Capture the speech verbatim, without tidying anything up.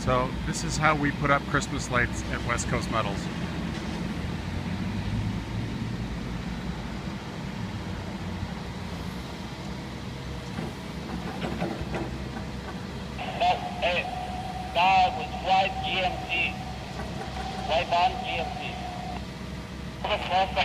So this is how we put up Christmas lights at West Coast Metals. That, hey, that was white G M C. White on G M C.